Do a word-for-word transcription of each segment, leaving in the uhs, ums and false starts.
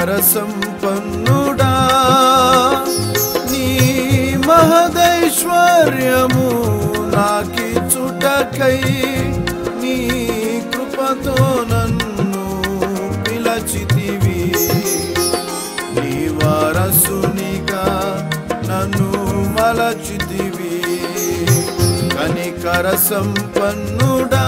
సంపన్నుడా నీ మహదైశ్వర్యము నాకిచ్చుటకై నీ కృపతో నన్ను పిలచితివి నీ వారసునిగా నన్ను మలచితివి కనికర సంపన్నుడా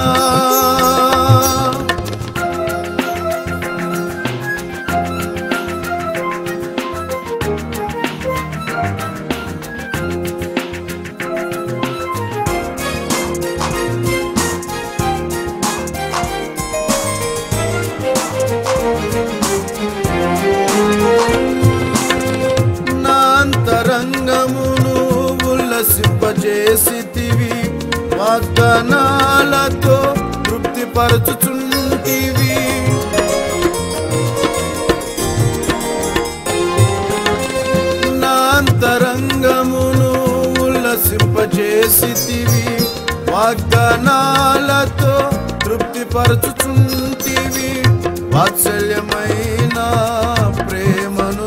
రంగమును ఉల్లసింపజేసితివి వాగ్దానాలతో తృప్తిపరచుచుంటివి నా అంతరంగమును ఉల్లసింపజేసితివి వాగ్దానాలతో తృప్తిపరచుచుంటివి వాత్సల్యమైన ప్రేమను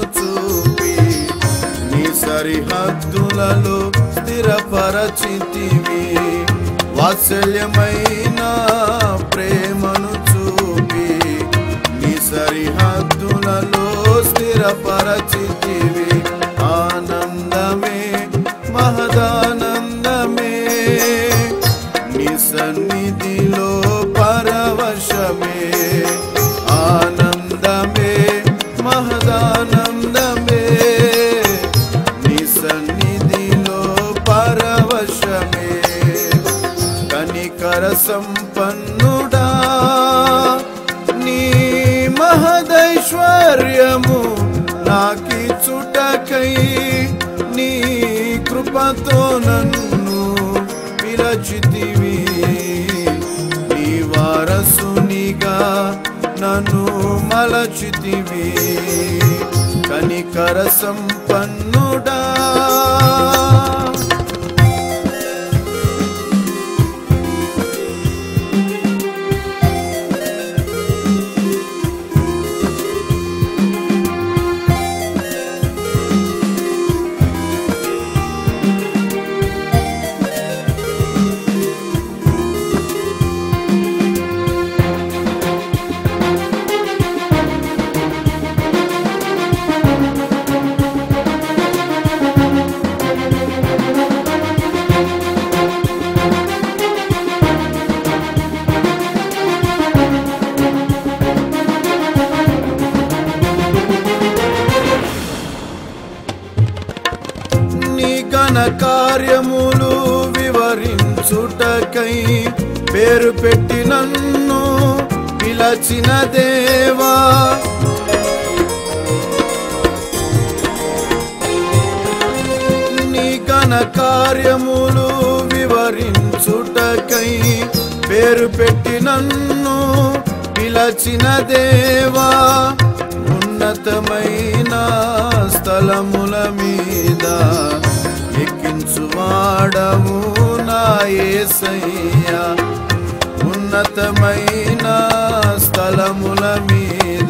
సరిహద్దులలో స్థిరపరచితివి వాత్సల్యమైన ప్రేమను చూపి నీ సరిహద్దులలో స్థిరపరచితివి ఆనందమే మహదానందమే నీ సన్నిధిలో పరవశమే ఆనందమే మహదానందమే సన్నిధిలో పరవశమే కనికర సంపన్నుడా నీ మహదైశ్వర్యము నాకిచ్చుటకై నీ కృపతో నన్ను పిలచితివి నీ వారసునిగా నన్ను మలచితివి కనికర సంపన్నుడా కార్యములు వివరించుటకై పేరు పెట్టి నన్ను పిలచిన దేవా నీ ఘన కార్యములు వివరించుటకై పేరు పెట్టి నన్ను పిలచిన దేవా ఉన్నతమైన స్థలముల మీద ఎక్కించువాడము నా యేసయ్యా ఉన్నతమైన స్థలముల మీద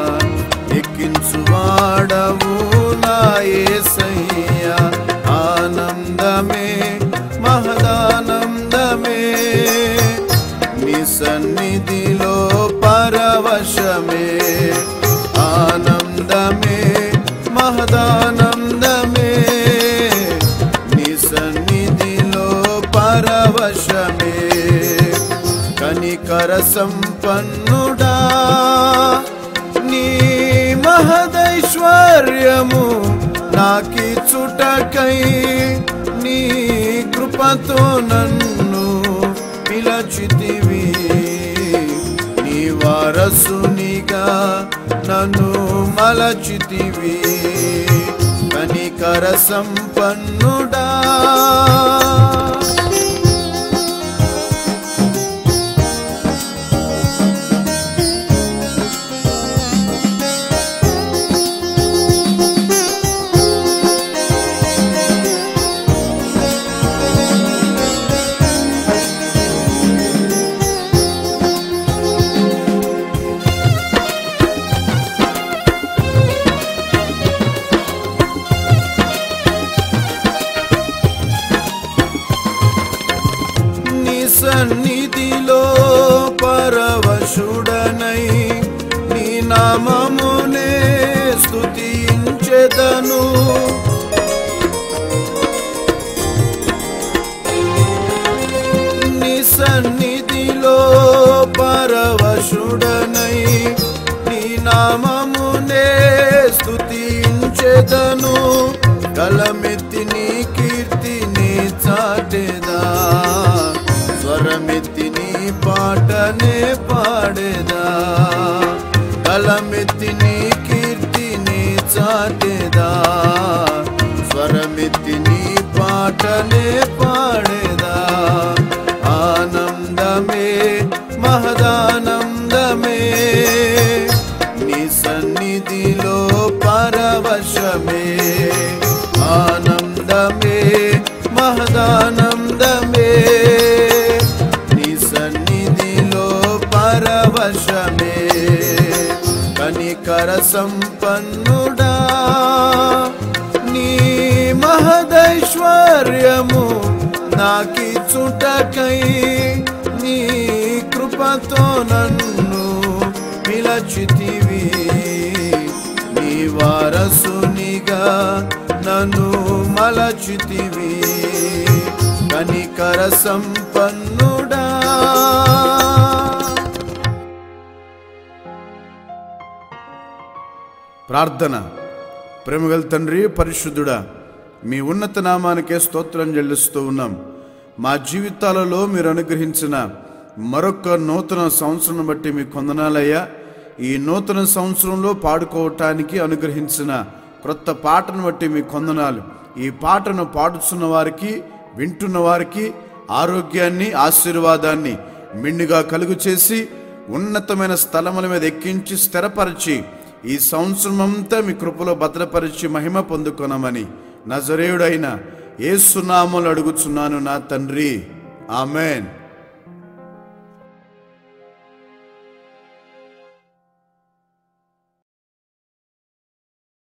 ఎక్కించువాడము నా యేసయ్యా ఆనందమే మహదానందమే నీ సన్నిధిలో పరవశమే ఆనందమే మహదానందమే సన్నిధిలో పరవశమే కనికర సంపన్నుడా నీ మహదైశ్వర్యము నాకిచ్చుటకై నీ కృపతో నన్ను పిలచితివి నీ వారసునిగా నన్ను మలచితివి కనికర సంపన్నుడా నామమునే స్తుతించెదను. నీ సన్నిధిలో పరవశుడనై నీ నామమునే స్తుతించెదను. గలమెత్తి నీ కీర్తిని చాటెదా, స్వరమెత్తి నీ పాటనే పాడేదా. గలమెత్తి నీ కీర్తిని చాటెదా, స్వరమెత్తి నీ పాటనే పాడేదా. ఆనందమే మహదానందమే నీ సన్నిధిలో పరవశమే. ఆనందమే మహదానందమే నీ సన్నిధిలో పరవశమే. కనికర సంపన్నుడా నీ మహదైశ్వర్యము నాకిచ్చుటకై నీ కృపతో నన్ను పిలచితివి. నీ వారసునిగా నన్ను మలచితివి. కనికర సంపన్నుడా. ప్రార్థన. ప్రేమగల తండ్రి, పరిశుద్ధుడా, మీ ఉన్నత నామానికే స్తోత్రం చెల్లిస్తూ ఉన్నాం. మా జీవితాలలో మీరు అనుగ్రహించిన మరొక నూతన సంవత్సరం బట్టి మీకు వందనాలయ్యా. ఈ నూతన సంవత్సరంలో పాడుకోవటానికి అనుగ్రహించిన క్రొత్త పాటను బట్టి మీకు వందనాలు. ఈ పాటను పాడుతున్న వారికి, వింటున్న వారికి ఆరోగ్యాన్ని, ఆశీర్వాదాన్ని మెండుగా కలుగు చేసి ఉన్నతమైన స్థలముల మీద ఎక్కించి స్థిరపరిచి ఈ సంవత్సరం అంతా మీ కృపలో భద్రపరిచి మహిమ పొందుకొనమని నజరేయుడైన యేసు నామములో అడుగుచున్నాను నా తండ్రి. ఆమెన్.